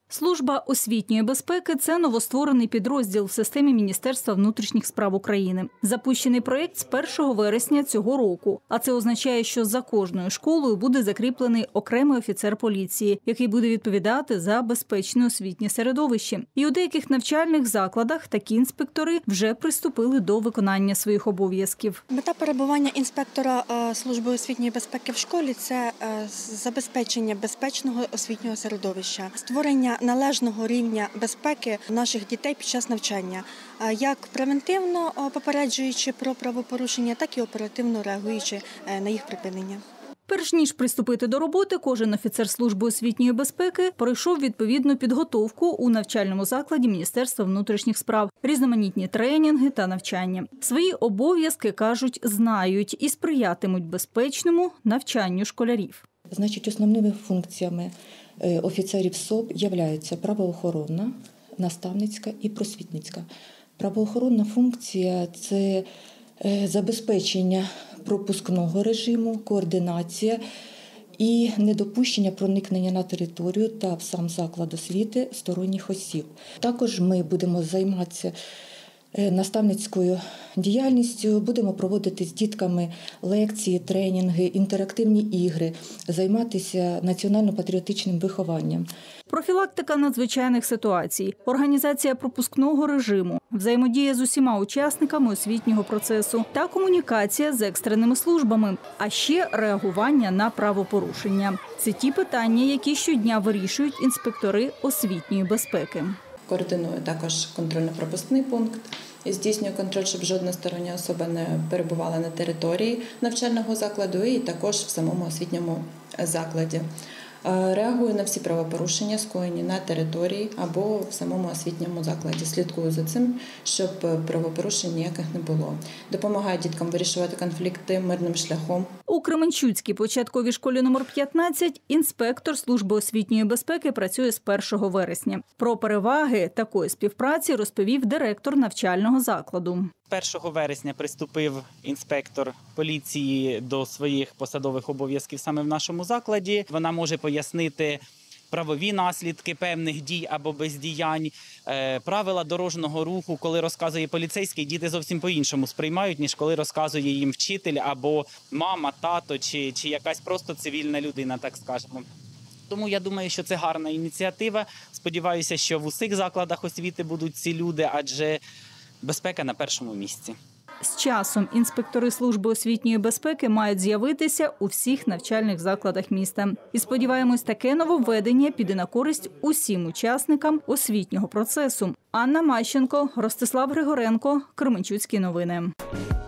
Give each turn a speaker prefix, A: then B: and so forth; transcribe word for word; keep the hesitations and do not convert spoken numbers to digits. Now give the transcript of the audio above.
A: Служба освітньої безпеки – це новостворений підрозділ в системі Міністерства внутрішніх справ України. Запущений проєкт з першого вересня цього року. А це означає, що за кожною школою буде закріплений окремий офіцер поліції, який буде відповідати за безпечне освітнє середовище. І у деяких навчальних закладах такі інспектори вже приступили до виконання своїх обов'язків.
B: Мета перебування інспектора Служби освітньої безпеки в школі – це забезпечення безпечного освітнього середовища, створення належного рівня безпеки наших дітей під час навчання, як превентивно попереджуючи про правопорушення, так і оперативно реагуючи на їх припинення.
A: Перш ніж приступити до роботи, кожен офіцер Служби освітньої безпеки пройшов відповідну підготовку у навчальному закладі Міністерства внутрішніх справ, різноманітні тренінги та навчання. Свої обов'язки, кажуть, знають і сприятимуть безпечному навчанню школярів.
C: Значить, основними функціями офіцерів СОБ являються правоохоронна, наставницька і просвітницька. Правоохоронна функція – це забезпечення пропускного режиму, координація і недопущення проникнення на територію та в сам заклад освіти сторонніх осіб. Також ми будемо займатися наставницькою діяльністю, будемо проводити з дітками лекції, тренінги, інтерактивні ігри, займатися національно-патріотичним вихованням.
A: Профілактика надзвичайних ситуацій, організація пропускного режиму, взаємодія з усіма учасниками освітнього процесу та комунікація з екстреними службами, а ще реагування на правопорушення. Це ті питання, які щодня вирішують інспектори освітньої безпеки.
D: Координує також контрольно-пропускний пункт, здійснює контроль, щоб жодна стороння особа не перебувала на території навчального закладу і також в самому освітньому закладі. Реагує на всі правопорушення, скоєні на території або в самому освітньому закладі. Слідкую за цим, щоб правопорушень ніяких не було. Допомагає діткам вирішувати конфлікти мирним шляхом.
A: У Кременчуцькій початковій школі номер п'ятнадцять інспектор Служби освітньої безпеки працює з першого вересня. Про переваги такої співпраці розповів директор навчального закладу.
E: першого вересня приступив інспектор поліції до своїх посадових обов'язків саме в нашому закладі. Вона може пояснити правові наслідки певних дій або бездіянь, правила дорожнього руху, коли розказує поліцейський, діти зовсім по-іншому сприймають, ніж коли розказує їм вчитель або мама, тато чи, чи якась просто цивільна людина, так скажемо. Тому я думаю, що це гарна ініціатива. Сподіваюся, що в усіх закладах освіти будуть ці люди, адже безпека на першому місці.
A: З часом інспектори Служби освітньої безпеки мають з'явитися у всіх навчальних закладах міста. І сподіваємось, таке нововведення піде на користь усім учасникам освітнього процесу. Анна Мащенко, Ростислав Григоренко, Кременчуцькі новини.